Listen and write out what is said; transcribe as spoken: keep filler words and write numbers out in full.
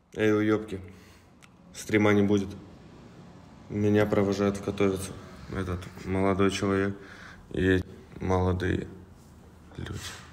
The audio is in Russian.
Эй, уёбки, стрима не будет. Меня провожают в Катовицу. Этот молодой человек и молодые люди.